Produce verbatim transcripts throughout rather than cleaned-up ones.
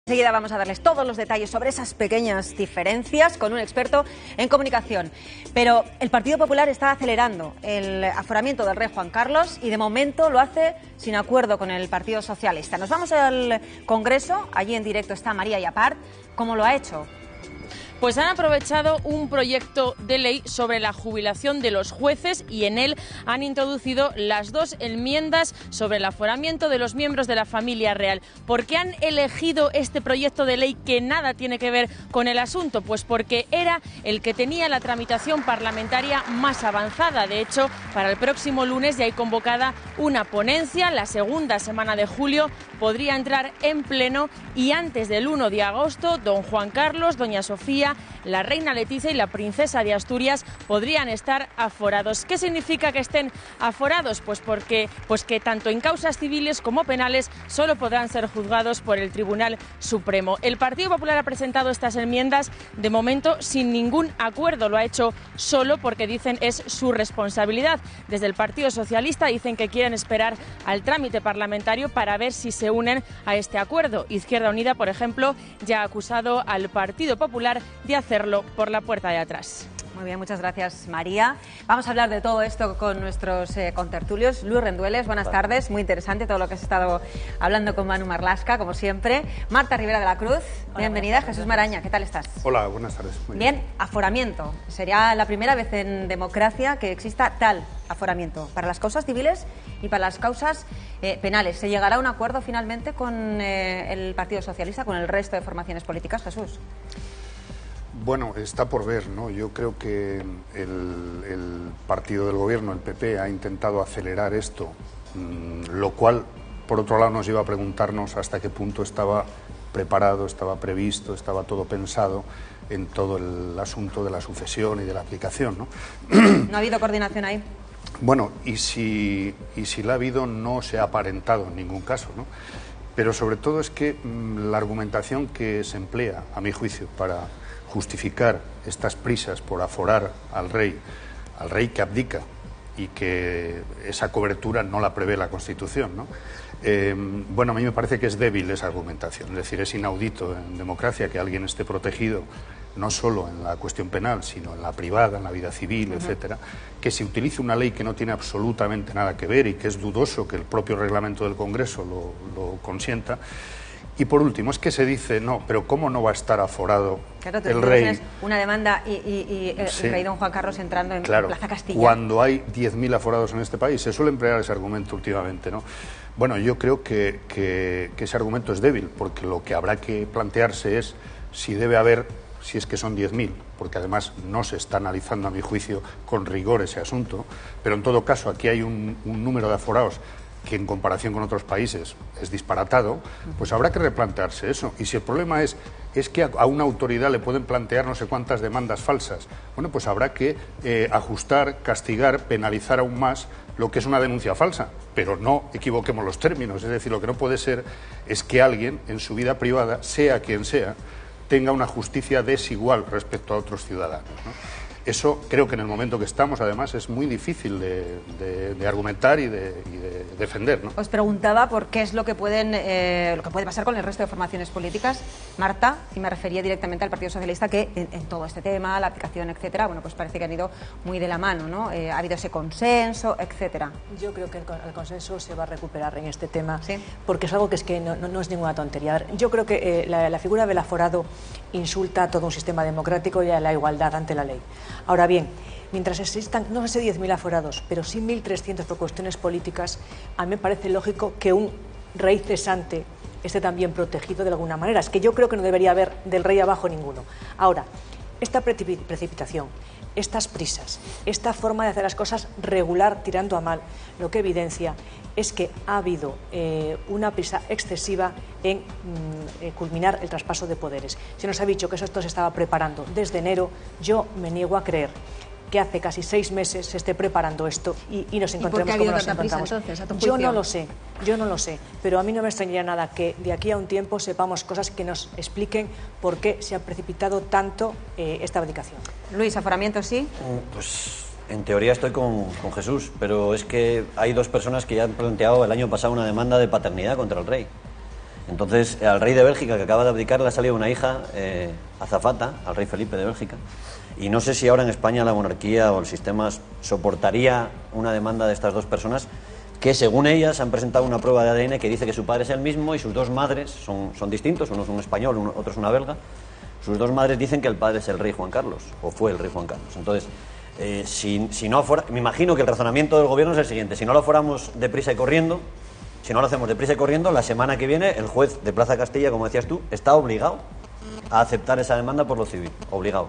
Enseguida vamos a darles todos los detalles sobre esas pequeñas diferencias con un experto en comunicación. Pero el Partido Popular está acelerando el aforamiento del rey Juan Carlos y de momento lo hace sin acuerdo con el Partido Socialista. Nos vamos al Congreso, allí en directo está María Yapart. ¿Cómo lo ha hecho? Pues han aprovechado un proyecto de ley sobre la jubilación de los jueces y en él han introducido las dos enmiendas sobre el aforamiento de los miembros de la familia real. ¿Por qué han elegido este proyecto de ley que nada tiene que ver con el asunto? Pues porque era el que tenía la tramitación parlamentaria más avanzada. De hecho, para el próximo lunes ya hay convocada una ponencia. La segunda semana de julio podría entrar en pleno y antes del uno de agosto, don Juan Carlos, doña Sofía, la reina Leticia y la princesa de Asturias podrían estar aforados. ¿Qué significa que estén aforados? Pues porque pues que tanto en causas civiles como penales solo podrán ser juzgados por el Tribunal Supremo. El Partido Popular ha presentado estas enmiendas de momento sin ningún acuerdo. Lo ha hecho solo porque dicen es su responsabilidad. Desde el Partido Socialista dicen que quieren esperar al trámite parlamentario para ver si se unen a este acuerdo. Izquierda Unida, por ejemplo, ya ha acusado al Partido Popular de hacerlo por la puerta de atrás. Muy bien, muchas gracias, María. Vamos a hablar de todo esto con nuestros eh, contertulios. Luis Rendueles, buenas tardes. Muy interesante todo lo que has estado hablando con Manu Marlasca, como siempre. Marta Rivera de la Cruz, hola, bienvenida. Jesús Maraña, ¿qué tal estás? Hola, buenas tardes. Muy bien. bien, aforamiento. Sería la primera vez en democracia que exista tal aforamiento para las causas civiles y para las causas eh, penales. ¿Se llegará a un acuerdo finalmente con eh, el Partido Socialista, con el resto de formaciones políticas, Jesús? Bueno, está por ver, ¿no? Yo creo que el, el partido del gobierno, el P P, ha intentado acelerar esto, mmm, lo cual, por otro lado, nos lleva a preguntarnos hasta qué punto estaba preparado, estaba previsto, estaba todo pensado en todo el asunto de la sucesión y de la aplicación, ¿no? ¿No ha habido coordinación ahí? Bueno, y si, y si la ha habido, no se ha aparentado en ningún caso, ¿no? Pero sobre todo es que mmm, la argumentación que se emplea, a mi juicio, para justificar estas prisas por aforar al rey, al rey que abdica y que esa cobertura no la prevé la Constitución, ¿no? Eh, bueno, a mí me parece que es débil esa argumentación, es decir, es inaudito en democracia que alguien esté protegido no solo en la cuestión penal, sino en la privada, en la vida civil, uh-huh. etcétera, que se utilice una ley que no tiene absolutamente nada que ver y que es dudoso que el propio reglamento del Congreso lo, lo consienta. Y por último, es que se dice, no, pero ¿cómo no va a estar aforado claro, el rey? Una demanda y, y, y sí. el rey don Juan Carlos entrando en claro, Plaza Castilla. Cuando hay diez mil aforados en este país, se suele emplear ese argumento últimamente, ¿no? Bueno, yo creo que, que, que ese argumento es débil, porque lo que habrá que plantearse es si debe haber, si es que son diez mil, porque además no se está analizando, a mi juicio, con rigor ese asunto, pero en todo caso aquí hay un, un número de aforados que en comparación con otros países es disparatado, pues habrá que replantearse eso. Y si el problema es, es que a una autoridad le pueden plantear no sé cuántas demandas falsas, bueno, pues habrá que eh, ajustar, castigar, penalizar aún más lo que es una denuncia falsa, pero no equivoquemos los términos. Es decir, lo que no puede ser es que alguien en su vida privada, sea quien sea, tenga una justicia desigual respecto a otros ciudadanos, ¿no? Eso creo que en el momento que estamos, además, es muy difícil de, de, de argumentar y de, y de defender, ¿no? Os preguntaba por qué es lo que pueden eh, lo que puede pasar con el resto de formaciones políticas, Marta, y me refería directamente al Partido Socialista, que en, en todo este tema, la aplicación, etcétera, bueno, pues parece que han ido muy de la mano, ¿no? Eh, ha habido ese consenso, etcétera. Yo creo que el, el consenso se va a recuperar en este tema, ¿sí? Porque es algo que es que no, no, no es ninguna tontería. Yo creo que eh, la, la figura del aforado insulta a todo un sistema democrático y a la igualdad ante la ley. Ahora bien, mientras existan, no sé, diez mil aforados, pero sí mil trescientos por cuestiones políticas, a mí me parece lógico que un rey cesante esté también protegido de alguna manera. Es que yo creo que no debería haber del rey abajo ninguno. Ahora, esta precipitación, estas prisas, esta forma de hacer las cosas regular tirando a mal, lo que evidencia es que ha habido eh, una prisa excesiva en mm, eh, culminar el traspaso de poderes. Se nos ha dicho que esto se estaba preparando desde enero. Yo me niego a creer que hace casi seis meses se esté preparando esto y, y nos encontremos como nos encontramos. Entonces, ¿a tu yo juicio? no lo sé, yo no lo sé, pero a mí no me extrañaría nada que de aquí a un tiempo sepamos cosas que nos expliquen por qué se ha precipitado tanto eh, esta abdicación. Luis, aforamiento sí. Pues en teoría estoy con, con Jesús, pero es que hay dos personas que ya han planteado el año pasado una demanda de paternidad contra el rey. Entonces, al rey de Bélgica, que acaba de abdicar, le ha salido una hija eh, azafata, al rey Felipe de Bélgica. Y no sé si ahora en España la monarquía o el sistema soportaría una demanda de estas dos personas que, según ellas, han presentado una prueba de A D N que dice que su padre es el mismo y sus dos madres son, son distintos, uno es un español, uno, otro es una belga. Sus dos madres dicen que el padre es el rey Juan Carlos, o fue el rey Juan Carlos. Entonces, eh, si, si no fuera, me imagino que el razonamiento del gobierno es el siguiente: si no lo fuéramos deprisa y corriendo, si no lo hacemos deprisa y corriendo, la semana que viene el juez de Plaza Castilla, como decías tú, está obligado a aceptar esa demanda por lo civil, obligado.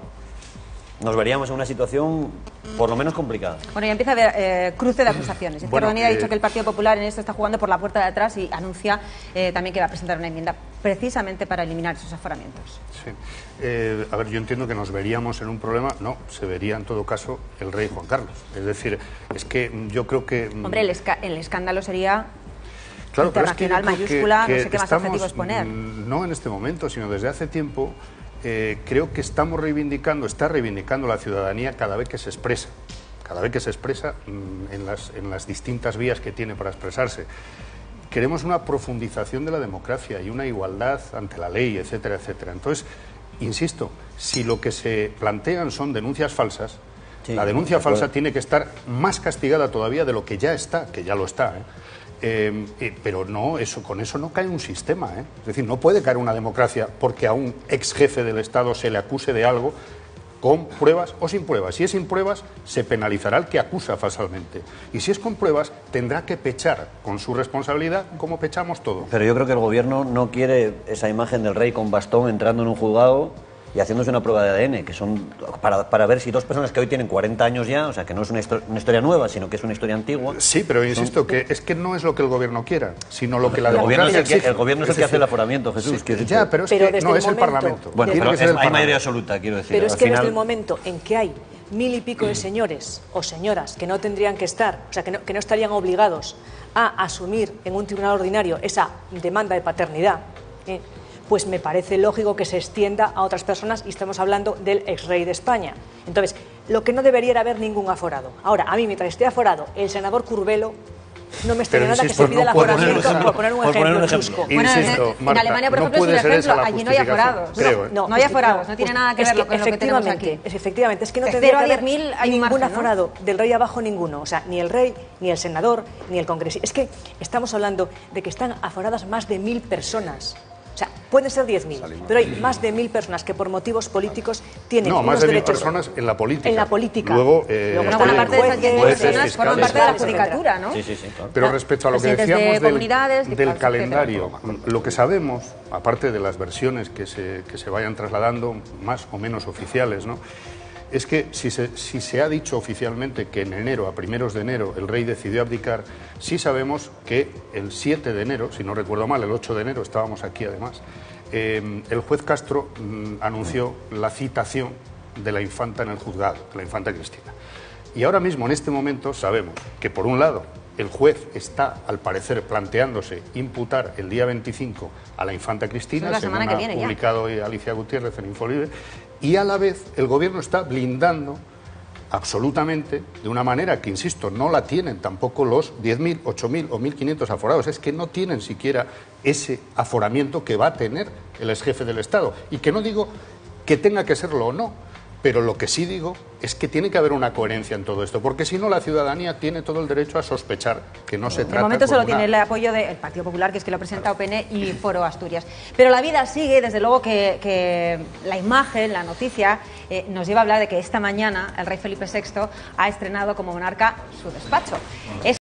Nos veríamos en una situación por lo menos complicada. Bueno, ya empieza a haber eh, cruce de acusaciones. Izquierda Bueno, Unida ha dicho eh, que el Partido Popular en esto está jugando por la puerta de atrás y anuncia eh, también que va a presentar una enmienda precisamente para eliminar esos aforamientos. Sí. Eh, a ver, yo entiendo que nos veríamos en un problema. No, se vería en todo caso el rey Juan Carlos. Es decir, es que yo creo que... Hombre, el, esca el escándalo sería... Claro, internacional, pero es que mayúscula, que, que no sé qué más estamos, adjetivos poner. No en este momento, sino desde hace tiempo, eh, creo que estamos reivindicando, está reivindicando la ciudadanía cada vez que se expresa, cada vez que se expresa mm, en, las, en las distintas vías que tiene para expresarse. Queremos una profundización de la democracia y una igualdad ante la ley, etcétera, etcétera. Entonces, insisto, si lo que se plantean son denuncias falsas, sí, la denuncia de falsa tiene que estar más castigada todavía de lo que ya está, que ya lo está, ¿eh? Eh, eh, pero no, eso, con eso no cae un sistema, ¿eh? Es decir, no puede caer una democracia porque a un ex jefe del Estado se le acuse de algo con pruebas o sin pruebas. Si es sin pruebas, se penalizará al que acusa falsamente. Y si es con pruebas, tendrá que pechar con su responsabilidad como pechamos todos. Pero yo creo que el gobierno no quiere esa imagen del rey con bastón entrando en un juzgado y haciéndose una prueba de A D N, que son para, para ver si dos personas que hoy tienen cuarenta años ya, o sea, que no es una, histo una historia nueva, sino que es una historia antigua. Sí, pero insisto, son... que es que no es lo que el gobierno quiera, sino lo que la el democracia gobierno es el, que, el gobierno es el es que hace el aforamiento, Jesús. Sí, ya, pero es pero que no es el momento, Parlamento. Bueno, pero es, hay mayoría absoluta, quiero decir. Pero es que final... desde el momento en que hay mil y pico de señores o señoras que no tendrían que estar, o sea, que no, que no estarían obligados a asumir en un tribunal ordinario esa demanda de paternidad, ¿eh? pues me parece lógico que se extienda a otras personas y estamos hablando del exrey de España. Entonces, lo que no debería era haber ningún aforado. Ahora, a mí, mientras esté aforado el senador Curbelo, no me extraña nada que se pida el aforamiento, por poner un ejemplo chusco. Bueno, Insisto, en, Marta, en Alemania, por no ejemplo, es un ejemplo, allí no hay aforados. Creo, ¿eh? No, no hay aforados, no tiene nada que ver es que, con lo que tenemos aquí. Efectivamente, es que no de tendría que haber hay ningún margen, aforado, ¿no? del rey abajo ninguno, o sea, ni el rey, ni el senador, ni el congresista. Es que estamos hablando de que están aforadas más de mil personas. O sea, pueden ser diez mil, pero hay más de mil personas que por motivos políticos tienen no, unos más de mil derechos... personas en la política. En la política. Luego, eh, Luego una buena parte de esas diez mil personas forman parte de la fiscales, judicatura, ¿no? Sí, sí, sí, claro. Pero respecto a lo que Presidentes decíamos de comunidades, del, del etcétera. calendario, lo que sabemos, aparte de las versiones que se, que se vayan trasladando, más o menos oficiales, ¿no?, es que si se, si se ha dicho oficialmente que en enero, a primeros de enero, el rey decidió abdicar, sí sabemos que el siete de enero, si no recuerdo mal, el ocho de enero, estábamos aquí además, eh, el juez Castro mm, anunció la citación de la infanta en el juzgado, de la infanta Cristina. Y ahora mismo, en este momento, sabemos que, por un lado, el juez está, al parecer, planteándose imputar el día veinticinco a la infanta Cristina, según ha publicado hoy Alicia Gutiérrez en Infolibre, y a la vez el gobierno está blindando absolutamente, de una manera que, insisto, no la tienen tampoco los diez mil, ocho mil o mil quinientos aforados, es que no tienen siquiera ese aforamiento que va a tener el exjefe del Estado. Y que no digo que tenga que serlo o no, pero lo que sí digo es que tiene que haber una coherencia en todo esto, porque si no la ciudadanía tiene todo el derecho a sospechar que no se trata... De momento solo una... tiene el apoyo del Partido Popular, que es que lo presenta O P N y Foro Asturias. Pero la vida sigue, desde luego que, que la imagen, la noticia, eh, nos lleva a hablar de que esta mañana el rey Felipe sexto ha estrenado como monarca su despacho. Es